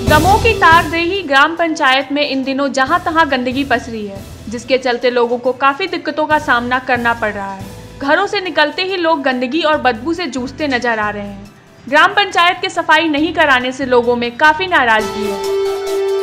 दमोह की तारदेही ग्राम पंचायत में इन दिनों जहां तहां गंदगी पसरी है, जिसके चलते लोगों को काफी दिक्कतों का सामना करना पड़ रहा है। घरों से निकलते ही लोग गंदगी और बदबू से जूझते नजर आ रहे हैं। ग्राम पंचायत के सफाई नहीं कराने से लोगों में काफी नाराजगी है।